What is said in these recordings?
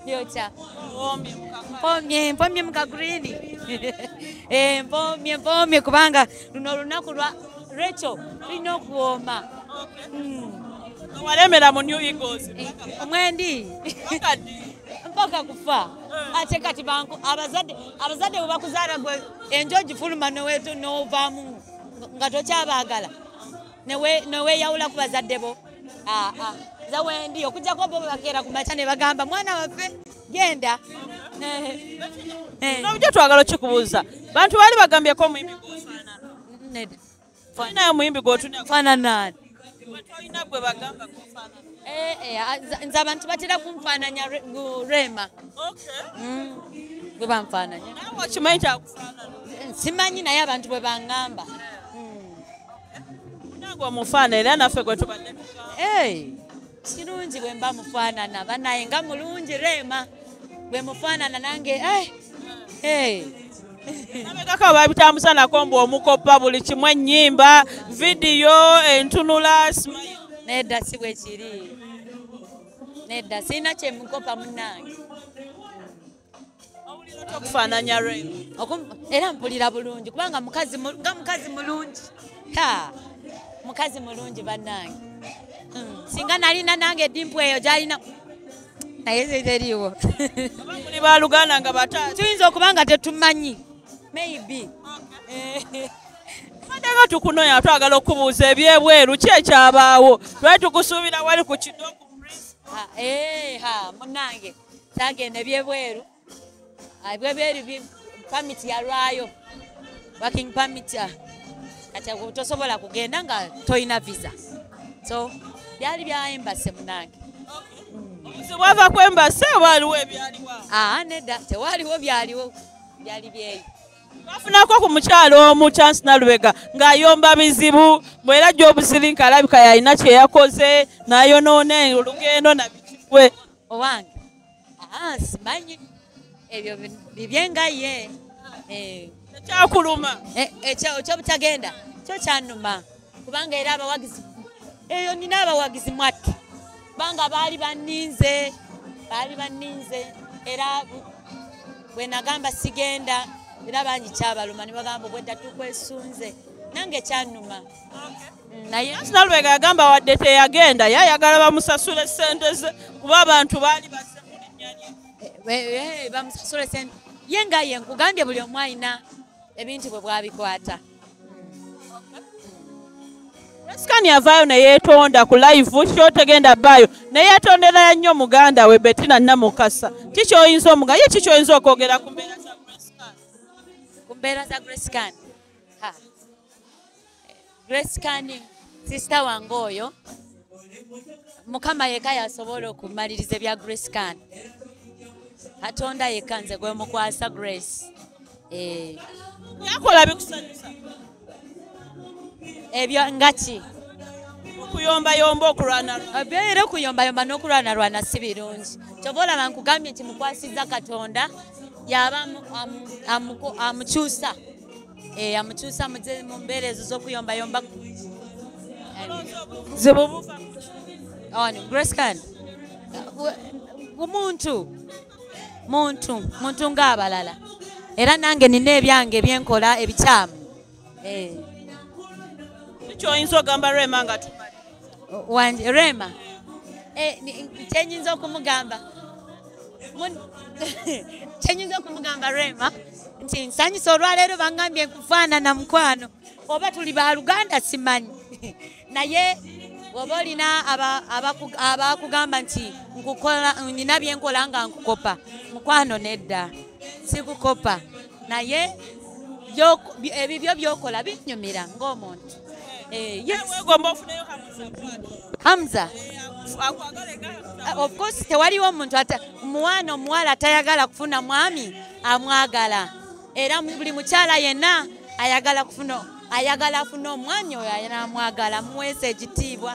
Yocha. Mpomye muka green. Mpomye kubanga luno lunaku lwa Rachel lino kuoma. Walemera mu New Eagles. Omwendi. Mpaka kufa. Ate kati banku abazadde bwe bakuzaala gwe enjoji fuluma nowetu novamu nga tokyabagala. Newe yawula ku bazadde bo. Zawendi okujjako bo bakera ku macha ne bagamba mwana waffe genda. Nobyo twagala kikubuuza. Bantu bali bagambyeko omuyimbi gwofaanana. Neda. Fana omuyimbi gwotuna faanana. Twalina gwe bagamba gwofaanana. Nze abantu batera kumfaananya Rema. Bwe bamfaananya. Nawe okimanyi kyakufaanana? Simanyi naye abantu bwe bangamba. Nagwe omufaana era naffe gwe tubadde kirungi bwe mba mufaanana banaye nga mulungi Rema bwe mufaanana nange Nabegaka babitambusanako mbu omukopa buli kimu ennyimba vidiyo entunula nedda si bwe kiri nedda sirina kyemukopa munnange okufaananya Rema era mpulira bulungi kubanga mukazi mulungi mukazi mulungi bannange singa nalina nange edimpu eyo gyalina naye teriiwo muli baluganda nga bataata tuyinza okuba nga tetumanyi maybe madanga tukunonya twagala okubuuza ebyebweru ki ekyabaawo twali tukusuubira wali ku kidoku munnange kyagenda ebyebweru ebyeberu pamiti yalwayo working permit kati tosobola kugenda nga toyina visa so byali bya embassy munange obuzibu ava ku embassy waliwo ebyaliwo nedda tewaliwo byaliwo byali byeyo bafunako ku mukyalo omu Chance Nalubega ng'ayomba bizibu bwera gy'obusirinka alabika yalina kye yakoze n'ayonoona olugendo nabikigwe owange simanyi ebyo bibyengaye ekyakuluma ekyobutagenda kyo kyannuma kubanga era abawagizi eyo nina abawagizi mwattu kubanga baali banninze era bwe nagamba sigenda era bangi kyabaluma ne bagamba bwedda tukwesunze nange kyannuma naye Nalubega yagamba wadde teyagenda yayagala bamusasule ssente ze kuba abantu baali basse mu linnya bamusasule sente ye nga ye nkugambye buli omu alina ebintu bwe bwabikwata Skani avaayo ne yeetonda ku live kyotegenda bbaayo ne yeetondera nnyo muganda we Bettina Namukasa kikyoyinza omuga ye kikyoyinza okwogera ku mbeera za Grace ku mbeera za Grace Can sister wange oyo Mukama yeka yasobola okumaliriza ebya Grace Can Katonda yeka nze gwe mukwasa Grace yakola bikusanyusa ebyo ngaki okuyombayomba okulwana era okuyombayomba n'okulwanalwana si birungi kyova olaba nkugambye nti mukwasiza Katonda yaba amukyusa amukyusa mu mbeera ezo z'okuyombayomba Grace Can muntu ng'abalala era nange nina ebyange byenkola ebikyamu kyoyinza ogamba Rema nga tumali wanje Rema kyenyinza okumugamba Rema nti nsanyusa olwaleero bangambye nkufaanana mukwano oba tuli baluganda simanyi naye oba olina abakugamba nti nina byenkola nga nkukopa mukwano nedda sikukopa naye ebibyo byokola binyumira ng'omuntu Hamza of course tewaliwo omuntu muwana omuwala atayagala kufuna mwami amwagala era buli mukyala yenna ayagala afuna omwami oyo ayinamwagala muweesa ekitiibwa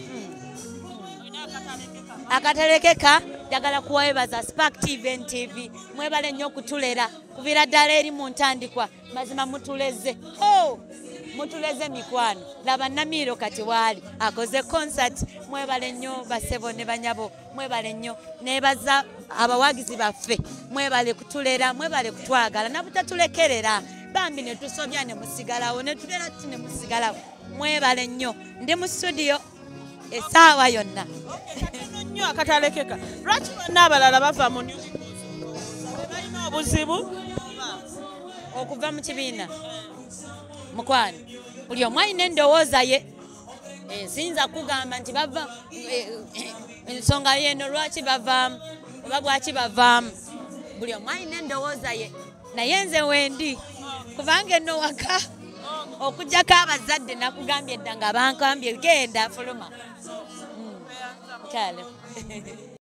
akaterekeka njagala kuwebaza Spark TV NTV mwebale nnyo okutulera kuviira ddala eri mu ntandikwa mazima mutuleze mutuleze mikwano laba Namiiro kati waali akoze concert mwebale nnyo basebo ne banyabo mwebale nnyo nebaza abawagizi baffe mwebale kutulera mwebale kutwagala nabutatulekerera bambi ne tusobya ne musigalawo ne tulera ne musigalawo mwebale nnyo ndi mu studio esaawa yonna nnyo akatalekeka lwaki bonna abalala bava mu balina obuzibu okuva mu kibiina mukwano buli omu alina endowooza ye siyinza kugamba nti bava ensonga yeno lwaki bavaamu oba bwaki bavaamu buli omu alina endowooza ye naye nze wendi kubanga enno waka okujjako abazadde nakugambye edda nga bankambye genda fuluma kyale